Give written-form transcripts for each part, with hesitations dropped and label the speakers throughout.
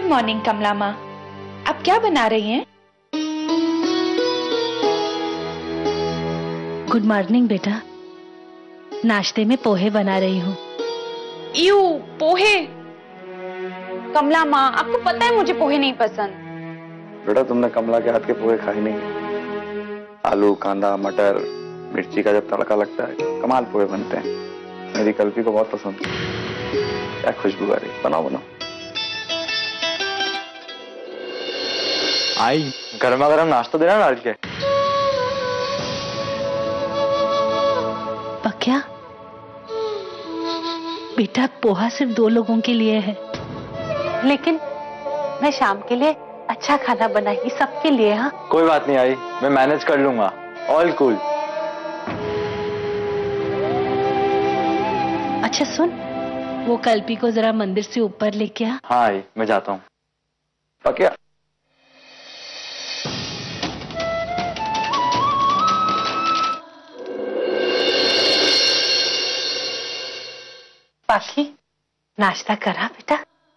Speaker 1: Morning कमला माँ, आप क्या बना रही हैं?
Speaker 2: गुड मॉर्निंग बेटा, नाश्ते में पोहे बना रही हूँ।
Speaker 1: यू पोहे? कमला माँ, आपको पता है मुझे पोहे नहीं पसंद।
Speaker 3: बेटा तुमने कमला के हाथ के पोहे खाए नहीं? आलू, कांदा, मटर, मिर्ची का जब तड़का लगता है कमाल पोहे बनते हैं। मेरी कल्पी को बहुत पसंद है। क्या खुशबू आ रही, बनाओ बनाओ।
Speaker 4: आई गर्मा गर्म नाश्ता देना डाल के।
Speaker 2: पक्या बेटा, पोहा सिर्फ 2 लोगों के लिए है, लेकिन मैं शाम के लिए अच्छा खाना बनाई सबके लिए। हाँ
Speaker 4: कोई बात नहीं आई, मैं मैनेज कर लूंगा। All cool.
Speaker 2: अच्छा सुन, वो कल्पी को जरा मंदिर से ऊपर लेके आ।
Speaker 4: हाँ आई, मैं जाता हूँ।
Speaker 3: पक्या
Speaker 2: पाखी, नाश्ता करा बेटा?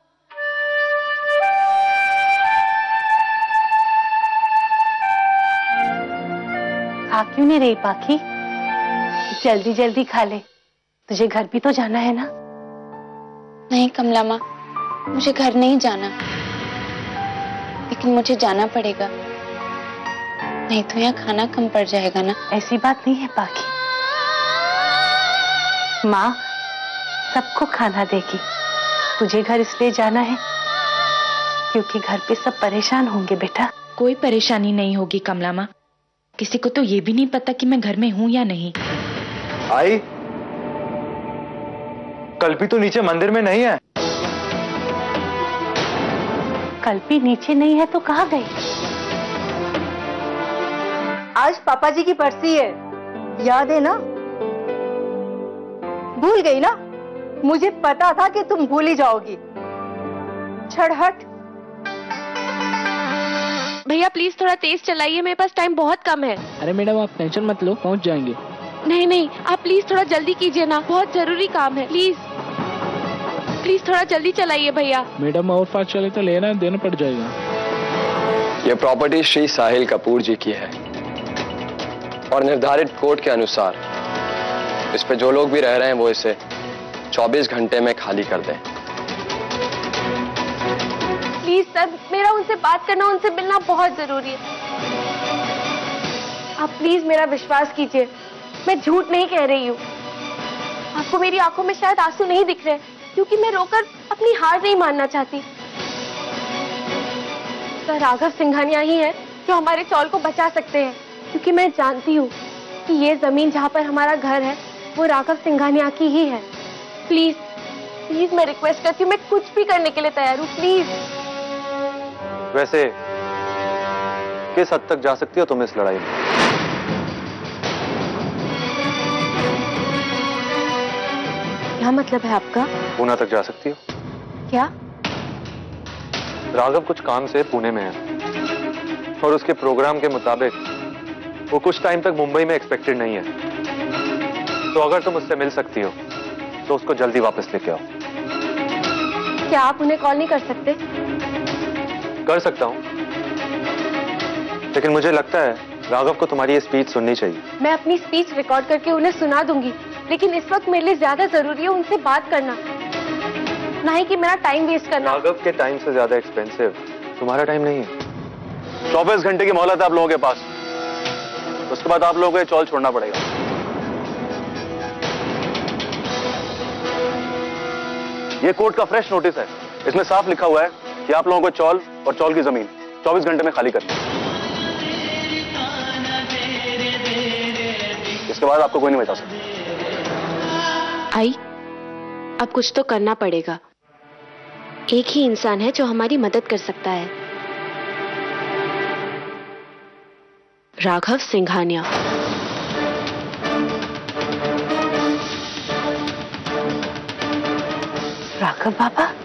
Speaker 2: खा क्यों नहीं रही पाखी? जल्दी जल्दी खा ले, तुझे घर भी तो जाना है ना।
Speaker 1: नहीं कमला माँ, मुझे घर नहीं जाना, लेकिन मुझे जाना पड़ेगा, नहीं तो यहाँ खाना कम पड़ जाएगा ना।
Speaker 2: ऐसी बात नहीं है पाखी, माँ सबको खाना देगी। तुझे घर इसलिए जाना है क्योंकि घर पे सब परेशान होंगे बेटा।
Speaker 1: कोई परेशानी नहीं होगी कमला माँ, किसी को तो ये भी नहीं पता कि मैं घर में हूँ या नहीं।
Speaker 4: आई कल्पी तो नीचे मंदिर में नहीं है।
Speaker 2: कल्पी नीचे नहीं है तो कहाँ गई?
Speaker 5: आज पापा जी की बरसी है, याद है ना? भूल गई ना? मुझे पता था कि तुम भूल ही जाओगी। छड़हट।
Speaker 6: भैया प्लीज थोड़ा तेज चलाइए, मेरे पास टाइम बहुत कम है।
Speaker 7: अरे मैडम आप टेंशन मत लो, पहुंच जाएंगे।
Speaker 6: नहीं नहीं, आप प्लीज थोड़ा जल्दी कीजिए ना, बहुत जरूरी काम है। प्लीज प्लीज थोड़ा जल्दी चलाइए भैया।
Speaker 7: मैडम और फास्ट चले तो लेना देना पड़ जाएगा।
Speaker 8: यह प्रॉपर्टी श्री साहिल कपूर जी की है और निर्धारित कोड के अनुसार इस पे जो लोग भी रह रहे हैं वो इसे 24 घंटे में खाली कर दें।
Speaker 6: प्लीज सर, मेरा उनसे बात करना, उनसे मिलना बहुत जरूरी है। आप प्लीज मेरा विश्वास कीजिए, मैं झूठ नहीं कह रही हूँ। आपको मेरी आंखों में शायद आंसू नहीं दिख रहे क्योंकि मैं रोकर अपनी हार नहीं मानना चाहती। सर राघव सिंघानिया ही है जो हमारे चौल को बचा सकते हैं, क्योंकि मैं जानती हूँ कि ये जमीन जहाँ पर हमारा घर है वो राघव सिंघानिया की ही है। प्लीज प्लीज मैं रिक्वेस्ट करती हूँ, मैं कुछ भी करने के लिए तैयार हूँ, प्लीज।
Speaker 4: वैसे किस हद तक जा सकती हो तुम इस लड़ाई में?
Speaker 6: क्या मतलब है आपका?
Speaker 4: पुणे तक जा सकती हो।
Speaker 6: क्या?
Speaker 4: राघव कुछ काम से पुणे में है और उसके प्रोग्राम के मुताबिक वो कुछ टाइम तक मुंबई में एक्सपेक्टेड नहीं है। तो अगर तुम उससे मिल सकती हो तो उसको जल्दी वापस लेके आओ।
Speaker 6: क्या आप उन्हें कॉल नहीं कर सकते?
Speaker 4: कर सकता हूँ, लेकिन मुझे लगता है राघव को तुम्हारी ये स्पीच सुननी चाहिए।
Speaker 6: मैं अपनी स्पीच रिकॉर्ड करके उन्हें सुना दूंगी, लेकिन इस वक्त मेरे लिए ज्यादा जरूरी है उनसे बात करना, ना ही कि मेरा टाइम वेस्ट करना।
Speaker 4: राघव के टाइम से ज्यादा एक्सपेंसिव तुम्हारा टाइम नहीं है। 24 घंटे की मोहलत है आप लोगों के पास, उसके बाद आप लोगों को ये चौल छोड़ना पड़ेगा। ये कोर्ट का फ्रेश नोटिस है, इसमें साफ लिखा हुआ है कि आप लोगों को चौल और चौल की जमीन 24 घंटे में खाली करनी है। इसके बाद आपको कोई नहीं बचा सकता।
Speaker 6: आई, अब कुछ तो करना पड़ेगा। एक ही इंसान है जो हमारी मदद कर सकता है, राघव सिंघानिया।
Speaker 2: राघव बाबा,